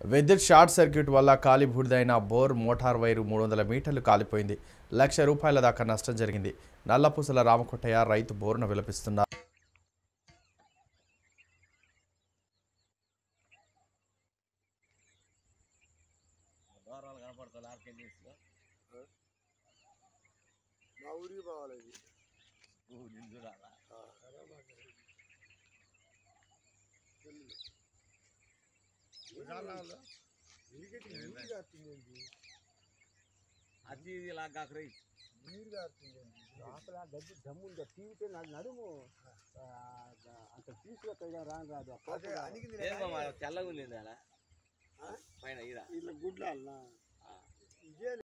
విద్యుత్ short circuit వల్ల కాలి బూడిదైన బోర్ మోటార్ వైరు 300 మీటర్లు కాలిపోయింది. ₹1,00,000 దాకా నష్టం జరిగింది. నల్లపూసల రామకొట్టయ్య రైతు బోరును విలపిస్తున్నారు. అది ఇలా కాకరై నీరు కారుతుంది లోపల గడ్డి దమ్ము ఉందా తీవితే నాకు నడుము అంత తీసుకొస్తా రాదు తెల్లగా ఉంది పైన ఇట్లా గుడ్ల